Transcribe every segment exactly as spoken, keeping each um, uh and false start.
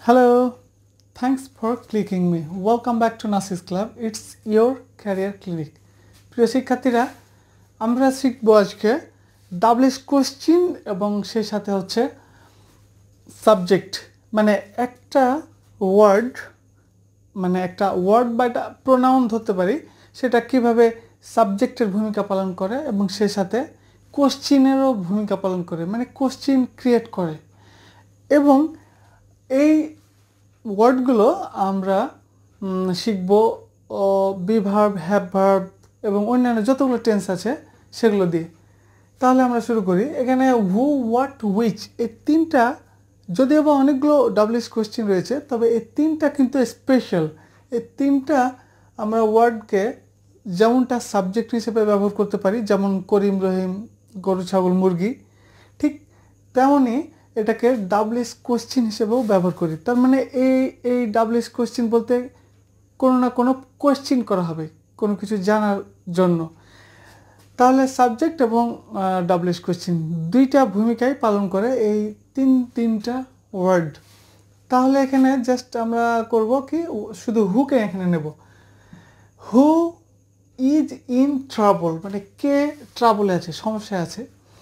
Hello, thanks for clicking me. Welcome back to Nasis Club. It's your career clinic. প্রিয় শিক্ষার্থীরা, আমরা শিখব আজকে ডাবলিশ কোশ্চেন এবং সেই সাথে হচ্ছে সাবজেক্ট, মানে একটা ওয়ার্ড মানে একটা ওয়ার্ড বা একটা প্রোনাউন ধরতে পারি, সেটা কিভাবে সাবজেক্টের ভূমিকা পালন করে এবং সেই সাথে কোশ্চেনেরও ভূমিকা পালন করে, মানে কোশ্চেন ক্রিয়েট করে। এবং এই ওয়ার্ডগুলো আমরা শিখব বি ভার্ব, হ্যাভ ভার্ব এবং অন্যান্য যতগুলো টেন্স আছে সেগুলো দিয়ে। তাহলে আমরা শুরু করি। এখানে হু, হোয়াট, হুইচ এই তিনটা, যদিও বা অনেকগুলো ডাবলিশ কোশ্চেন রয়েছে, তবে এই তিনটা কিন্তু স্পেশাল। এই তিনটা আমরা ওয়ার্ডকে যেমনটা সাবজেক্ট হিসেবে ব্যবহার করতে পারি, যেমন করিম, রহিম, গরু, ছাগল, মুরগি, ঠিক তেমনই এটাকে ডাবলিশ কোশ্চেন হিসেবেও ব্যবহার করি। তার মানে এই এই ডাবলিশ কোশ্চেন বলতে কোনো না কোনো কোশ্চেন করা হবে কোনো কিছু জানার জন্য। তাহলে সাবজেক্ট এবং ডাবলিশ কোশ্চেন দুইটা ভূমিকাই পালন করে এই তিন তিনটা ওয়ার্ড। তাহলে এখানে জাস্ট আমরা করব কি, শুধু হুকে এখানে নেব। হু ইজ ইন ট্রাবল, মানে কে ট্রাবলে আছে, সমস্যা আছে।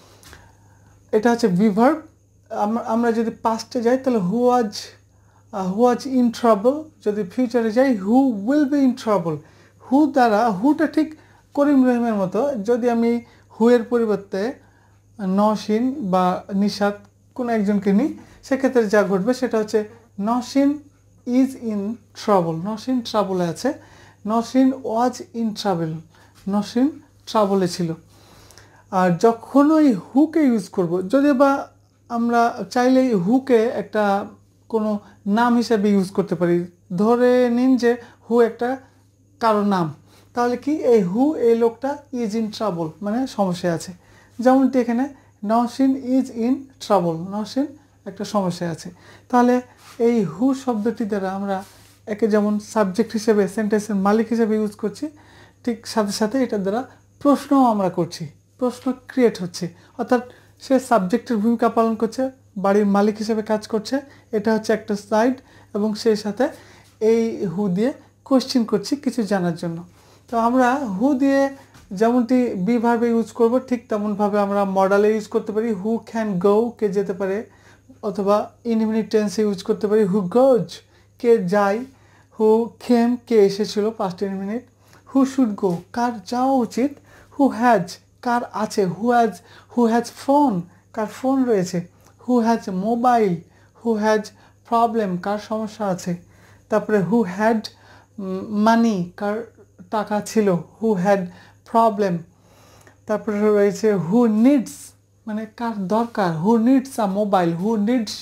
এটা হচ্ছে বি ভার্ব। আমরা যদি পাস্টে যাই তাহলে হু ওয়াজ হু ওয়াজ ইন ট্রাবল। যদি ফিউচারে যাই who will be in trouble. Who দ্বারা, হুটা ঠিক করিম রহিমের মতো, যদি আমি হুয়ের পরিবর্তে নসিন বা নিশাত কোনো একজনকে নিই, সেক্ষেত্রে যা ঘটবে সেটা হচ্ছে Nosin is in trouble, Nosin ট্রাবলে আছে। Nosin was in travel, Nasin ট্রাবলে ছিল। আর যখন ওই হুকে ইউজ করব, যদি বা আমরা চাইলেই হুকে একটা কোনো নাম হিসেবে ইউজ করতে পারি। ধরে নিন যে হু একটা কারো নাম, তাহলে কি এই হু, এই লোকটা ইজ ইন ট্রাবল, মানে সমস্যায় আছে। যেমনটি এখানে Naushin is in trouble, Naushin একটা সমস্যায় আছে। তাহলে এই হু শব্দটি দ্বারা আমরা একে যেমন সাবজেক্ট হিসেবে, সেন্টেন্সের মালিক হিসেবে ইউজ করছি, ঠিক সাথে সাথে এটার দ্বারা প্রশ্নও আমরা করছি, প্রশ্ন ক্রিয়েট হচ্ছে। অর্থাৎ সে সাবজেক্টের ভূমিকা পালন করছে, বাড়ির মালিক হিসেবে কাজ করছে, এটা হচ্ছে একটা সাইড, এবং সেই সাথে এই হু দিয়ে কোশ্চেন করছি কিছু জানার জন্য। তো আমরা হু দিয়ে যেমনটি বি ভার্বে ইউজ করব, ঠিক তেমনভাবে আমরা মডালে ইউজ করতে পারি। হু ক্যান গো, কে যেতে পারে, অথবা ইনডিফিনিট টেন্সে ইউজ করতে পারি হু গোজ, কে যায়। হু কেম, কে এসেছিল, past indefinite. Who should go, কার যাওয়া উচিত। হু হ্যাজ, কার আছে। Who has who has phone, কার ফোন রয়েছে। Who has mobile, who has problem, কার সমস্যা আছে। তারপরে হু হ্যাড মানি, কার টাকা ছিল। Who had problem. তারপরে রয়েছে হু নিডস, মানে কার দরকার। Who needs a mobile, who needs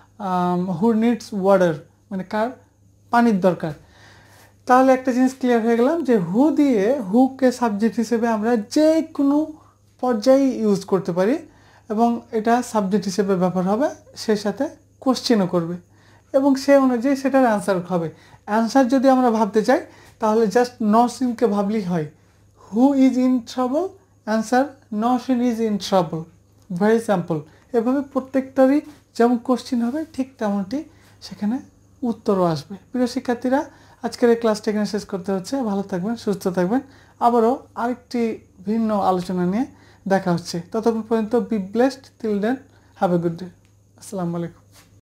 who needs water, মানে কার পানির দরকার। তাহলে একটা জিনিস ক্লিয়ার হয়ে গেলাম যে হু দিয়ে, হুকে সাবজেক্ট হিসেবে আমরা যে কোনো পর্যায়ে ইউজ করতে পারি, এবং এটা সাবজেক্ট হিসেবে ব্যবহার হবে, সেই সাথে কোশ্চেনও করবে, এবং সে অনুযায়ী সেটার অ্যান্সার হবে। অ্যান্সার যদি আমরা ভাবতে চাই তাহলে জাস্ট নসিনকে ভাবলেই হয়। Who is in trouble, answer Nosin is in trouble. Very simple. এভাবে প্রত্যেকটারই যেমন কোশ্চেন হবে, ঠিক তেমনটি সেখানে উত্তরও আসবে। প্রিয় শিক্ষার্থীরা, আজকের এই ক্লাসটা এখানে শেষ করতে হচ্ছে। ভালো থাকবেন, সুস্থ থাকবেন। আবারও আরেকটি ভিন্ন আলোচনা নিয়ে দেখা হচ্ছে। ততক্ষণ পর্যন্ত be blessed, till then have a good day. আসসালামু আলাইকুম।